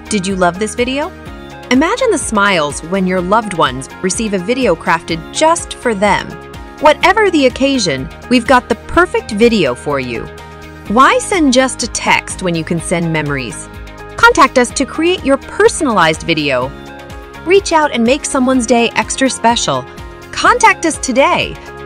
Did you love this video? Imagine the smiles when your loved ones receive a video crafted just for them. Whatever the occasion, we've got the perfect video for you. Why send just a text when you can send memories? Contact us to create your personalized video. Reach out and make someone's day extra special. Contact us today